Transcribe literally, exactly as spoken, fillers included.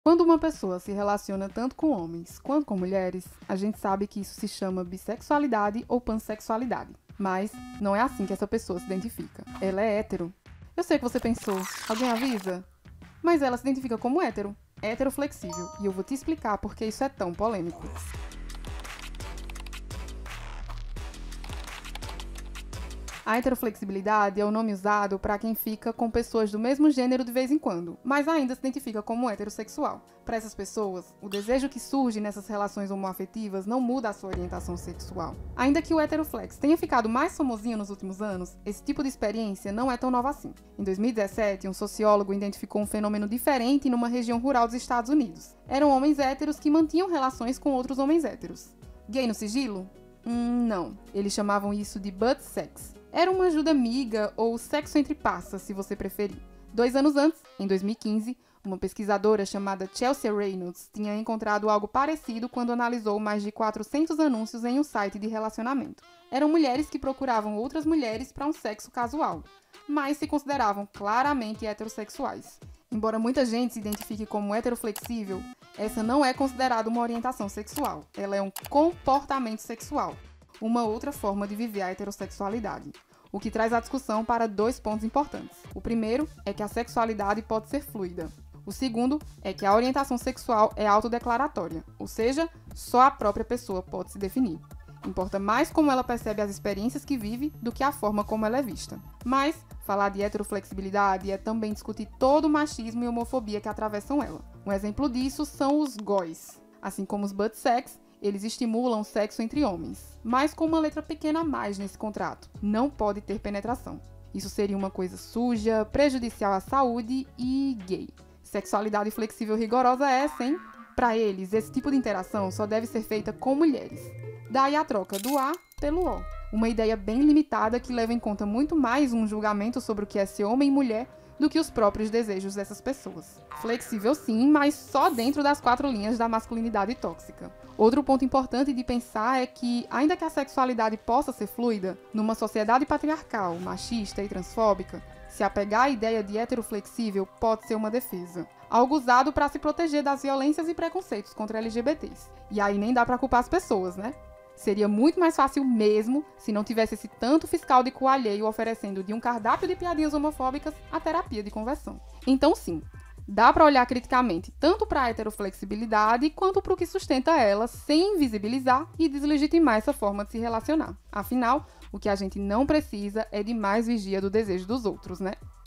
Quando uma pessoa se relaciona tanto com homens quanto com mulheres, a gente sabe que isso se chama bissexualidade ou pansexualidade. Mas não é assim que essa pessoa se identifica. Ela é hétero. Eu sei que você pensou, alguém avisa? Mas ela se identifica como hétero, heteroflexível, e eu vou te explicar por que isso é tão polêmico. A heteroflexibilidade é o nome usado para quem fica com pessoas do mesmo gênero de vez em quando, mas ainda se identifica como heterossexual. Para essas pessoas, o desejo que surge nessas relações homoafetivas não muda a sua orientação sexual. Ainda que o heteroflex tenha ficado mais famosinho nos últimos anos, esse tipo de experiência não é tão nova assim. Em dois mil e dezessete, um sociólogo identificou um fenômeno diferente numa região rural dos Estados Unidos. Eram homens héteros que mantinham relações com outros homens héteros. Gay no sigilo? Hum, não. Eles chamavam isso de butt sex. Era uma ajuda amiga ou sexo entre passas, se você preferir. Dois anos antes, em dois mil e quinze, uma pesquisadora chamada Chelsea Reynolds tinha encontrado algo parecido quando analisou mais de quatrocentos anúncios em um site de relacionamento. Eram mulheres que procuravam outras mulheres para um sexo casual, mas se consideravam claramente heterossexuais. Embora muita gente se identifique como heteroflexível, essa não é considerada uma orientação sexual. Ela é um comportamento sexual, uma outra forma de viver a heterossexualidade. O que traz a discussão para dois pontos importantes. O primeiro é que a sexualidade pode ser fluida. O segundo é que a orientação sexual é autodeclaratória, ou seja, só a própria pessoa pode se definir. Importa mais como ela percebe as experiências que vive do que a forma como ela é vista. Mas falar de heteroflexibilidade é também discutir todo o machismo e homofobia que atravessam ela. Um exemplo disso são os góis. Assim como os butt sex, eles estimulam o sexo entre homens, mas com uma letra pequena a mais nesse contrato. Não pode ter penetração. Isso seria uma coisa suja, prejudicial à saúde e gay. Sexualidade flexível rigorosa é essa, hein? Para eles, esse tipo de interação só deve ser feita com mulheres. Daí a troca do A pelo O. Uma ideia bem limitada que leva em conta muito mais um julgamento sobre o que é ser homem e mulher do que os próprios desejos dessas pessoas. Flexível sim, mas só dentro das quatro linhas da masculinidade tóxica. Outro ponto importante de pensar é que, ainda que a sexualidade possa ser fluida, numa sociedade patriarcal, machista e transfóbica, se apegar à ideia de heteroflexível pode ser uma defesa. Algo usado para se proteger das violências e preconceitos contra L G B Ts. E aí nem dá para culpar as pessoas, né? Seria muito mais fácil mesmo se não tivesse esse tanto fiscal de cu alheio oferecendo de um cardápio de piadinhas homofóbicas a terapia de conversão. Então sim, dá para olhar criticamente tanto para a heteroflexibilidade quanto para o que sustenta ela sem invisibilizar e deslegitimar essa forma de se relacionar. Afinal, o que a gente não precisa é de mais vigia do desejo dos outros, né?